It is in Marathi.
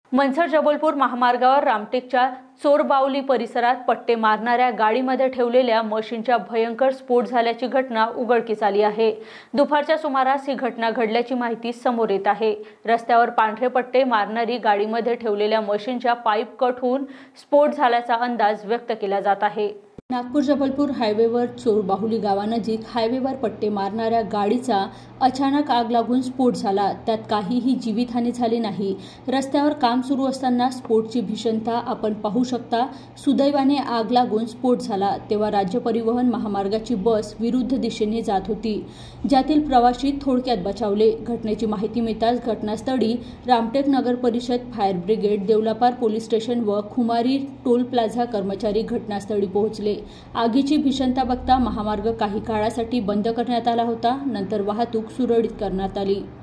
मनसर जबलपूर महामार्गावर रामटेकच्या चोरबावली परिसरात पट्टे मारणाऱ्या गाडीमध्ये ठेवलेल्या मशीनच्या भयंकर स्फोट झाल्याची घटना उघडकीस आली आहे। दुपारच्या सुमारास ही घटना घडल्याची माहिती समोर येत आहे। रस्त्यावर पांढरे पट्टे मारणारी गाडीमध्ये ठेवलेल्या मशीनच्या पाईप कट होऊन स्फोट झाल्याचा अंदाज व्यक्त केला जात आहे। नागपूर जबलपूर हायवेवर चोरबाहुली गावानजीक हायवेवर पट्टे मारणाऱ्या गाडीचा अचानक आग लागून स्फोट झाला। त्यात काहीही जीवितहानी झाली नाही। रस्त्यावर काम सुरू असताना स्फोटची भीषणता आपण पाहू शकता। सुदैवाने आग लागून स्फोट झाला तेव्हा राज्य परिवहन महामार्गाची बस विरुद्ध दिशेने जात होती, ज्यातील प्रवासी थोडक्यात बचावले। घटनेची माहिती मिळताच घटनास्थळी रामटेक नगर परिषद, fire brigade, Deolapar police station व खुमारी टोल प्लाझा कर्मचारी घटनास्थळी पोहोचले। आगीची भीषणता बघता महामार्ग काही काळासाठी बंद करण्यात आला होता, नंतर वाहतूक सुरळीत करण्यात आली।